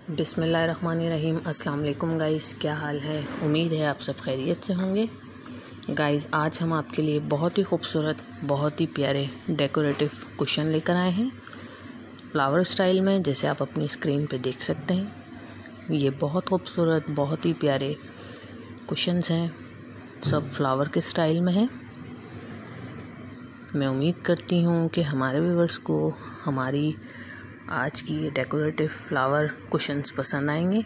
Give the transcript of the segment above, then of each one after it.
बिस्मिल्लाहिर्रहमानिर्रहीम। अस्सलाम वालेकुम गाइस, क्या हाल है। उम्मीद है आप सब खैरियत से होंगे। गाइस आज हम आपके लिए बहुत ही खूबसूरत, बहुत ही प्यारे डेकोरेटिव कुशन लेकर आए हैं फ्लावर स्टाइल में, जैसे आप अपनी स्क्रीन पे देख सकते हैं। ये बहुत खूबसूरत, बहुत ही प्यारे कुशन्स हैं, सब फ्लावर के स्टाइल में हैं। मैं उम्मीद करती हूँ कि हमारे व्यूअर्स को हमारी आज की ये डेकोरेटिव फ्लावर कुशन्स पसंद आएंगे।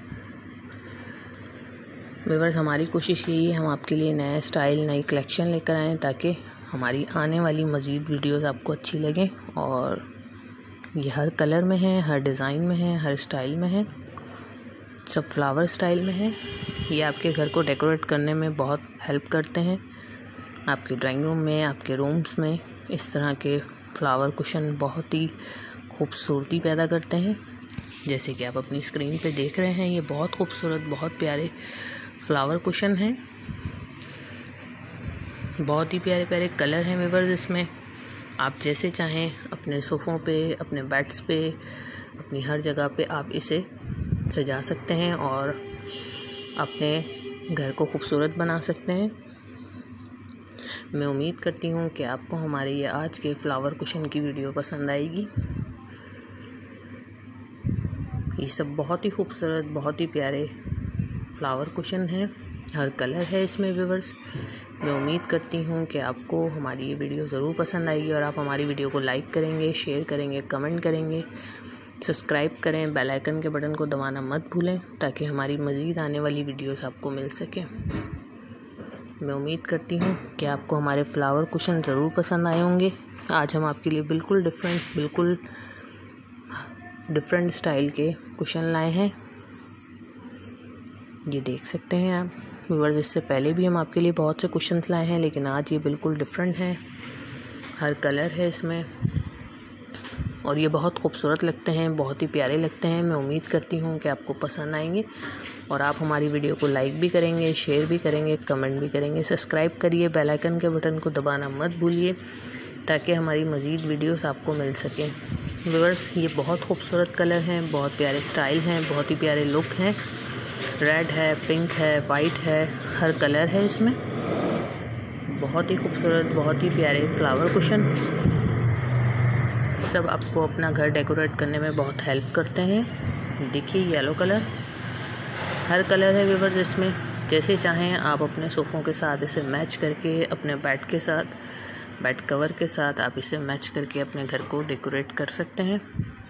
व्यूअर्स, हमारी कोशिश यही है हम आपके लिए नया स्टाइल, नई कलेक्शन लेकर आएँ ताकि हमारी आने वाली मज़ीद वीडियोस आपको अच्छी लगें। और ये हर कलर में है, हर डिज़ाइन में है, हर स्टाइल में है, सब फ्लावर स्टाइल में है। ये आपके घर को डेकोरेट करने में बहुत हेल्प करते हैं। आपके ड्राइंग रूम में, आपके रूम्स में इस तरह के फ्लावर कुशन बहुत ही खूबसूरती पैदा करते हैं। जैसे कि आप अपनी स्क्रीन पे देख रहे हैं, ये बहुत खूबसूरत, बहुत प्यारे फ्लावर कुशन हैं। बहुत ही प्यारे प्यारे कलर हैं व्यूअर्स इसमें। आप जैसे चाहें अपने सोफ़ों पे, अपने बेड्स पे, अपनी हर जगह पे आप इसे सजा सकते हैं और अपने घर को खूबसूरत बना सकते हैं। मैं उम्मीद करती हूँ कि आपको हमारे ये आज के फ्लावर कुशन की वीडियो पसंद आएगी। ये सब बहुत ही खूबसूरत, बहुत ही प्यारे फ्लावर कुशन हैं, हर कलर है इसमें व्यूअर्स। मैं उम्मीद करती हूँ कि आपको हमारी ये वीडियो ज़रूर पसंद आएगी और आप हमारी वीडियो को लाइक करेंगे, शेयर करेंगे, कमेंट करेंगे, सब्सक्राइब करें, बेल आइकन के बटन को दबाना मत भूलें ताकि हमारी मज़ीद आने वाली वीडियोस आपको मिल सकें। मैं उम्मीद करती हूँ कि आपको हमारे फ्लावर कुशन ज़रूर पसंद आए होंगे। आज हम आपके लिए बिल्कुल डिफरेंट स्टाइल के कुशन लाए हैं। ये देख सकते हैं आप व्यूअर्स, इससे पहले भी हम आपके लिए बहुत से कुशन्स लाए हैं, लेकिन आज ये बिल्कुल डिफरेंट हैं। हर कलर है इसमें और ये बहुत खूबसूरत लगते हैं, बहुत ही प्यारे लगते हैं। मैं उम्मीद करती हूँ कि आपको पसंद आएंगे और आप हमारी वीडियो को लाइक भी करेंगे, शेयर भी करेंगे, कमेंट भी करेंगे। सब्सक्राइब करिए, बेल आइकन के बटन को दबाना मत भूलिए ताकि हमारी मज़ीद वीडियोस आपको मिल सकें। व्यूअर्स, ये बहुत खूबसूरत कलर हैं, बहुत प्यारे स्टाइल हैं, बहुत ही प्यारे लुक हैं। रेड है, पिंक है, वाइट है, हर कलर है इसमें। बहुत ही खूबसूरत, बहुत ही प्यारे फ्लावर कुशन सब आपको अपना घर डेकोरेट करने में बहुत हेल्प करते हैं। देखिए येलो कलर, हर कलर है व्यूअर्स इसमें। जैसे चाहें आप अपने सोफ़ों के साथ इसे मैच करके, अपने बेड के साथ, बेड कवर के साथ आप इसे मैच करके अपने घर को डेकोरेट कर सकते हैं।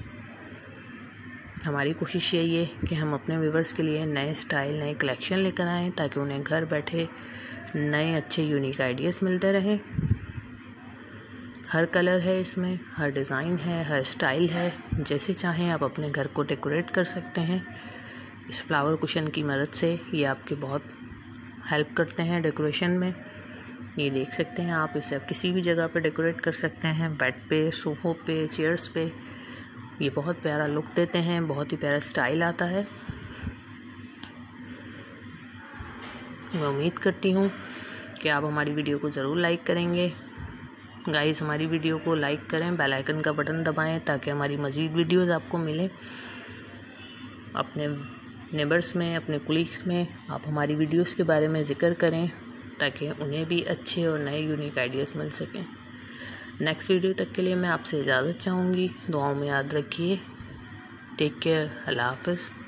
हमारी कोशिश यही है कि हम अपने व्यूअर्स के लिए नए स्टाइल, नए कलेक्शन लेकर आएँ ताकि उन्हें घर बैठे नए अच्छे यूनिक आइडियाज़ मिलते रहें। हर कलर है इसमें, हर डिज़ाइन है, हर स्टाइल है। जैसे चाहें आप अपने घर को डेकोरेट कर सकते हैं। इस फ्लावर कुशन की मदद से ये आपके बहुत हेल्प करते हैं डेकोरेशन में। ये देख सकते हैं आप, इसे आप किसी भी जगह पे डेकोरेट कर सकते हैं, बेड पे, सोफ़ों पे, चेयर्स पे। ये बहुत प्यारा लुक देते हैं, बहुत ही प्यारा स्टाइल आता है। मैं उम्मीद करती हूँ कि आप हमारी वीडियो को ज़रूर लाइक करेंगे। गाइस, हमारी वीडियो को लाइक करें, बेल आइकन का बटन दबाएं ताकि हमारी मज़ीद वीडियोस आपको मिले। अपने नेबर्स में, अपने कुलीग्स में आप हमारी वीडियोस के बारे में ज़िक्र करें ताकि उन्हें भी अच्छे और नए यूनिक आइडियाज़ मिल सकें। नेक्स्ट वीडियो तक के लिए मैं आपसे इजाज़त चाहूँगी। दुआओं में याद रखिए। Take care. अल्लाह हाफ़िज़।